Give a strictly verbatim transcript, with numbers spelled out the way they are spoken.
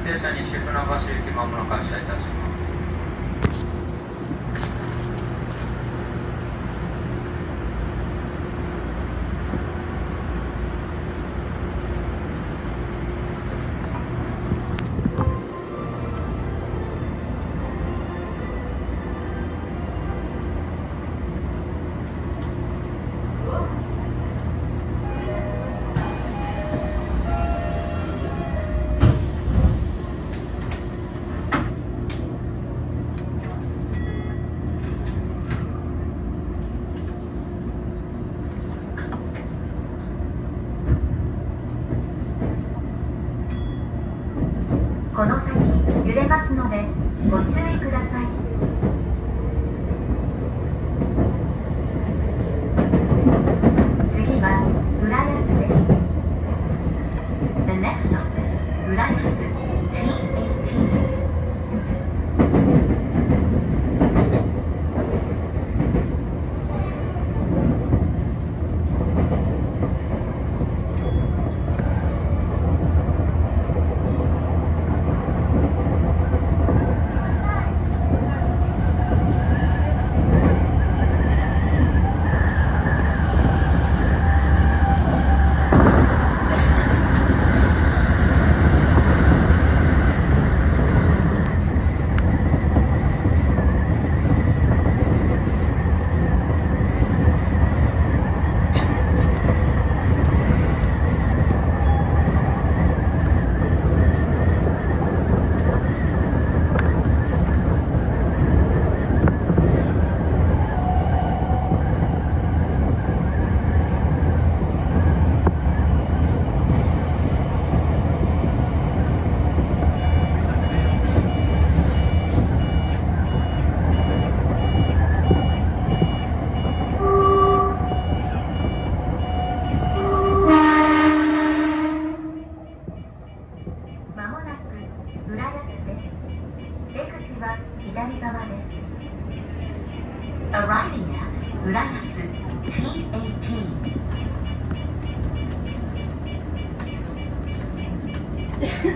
停車西船橋行きまもなく発車いたします。 この先揺れますのでご注意ください。次は浦安です。 The next stop is 浦安 ティーエイティーン。浦安です。出口は左側です。Arriving at 浦安 ティーエイティーン。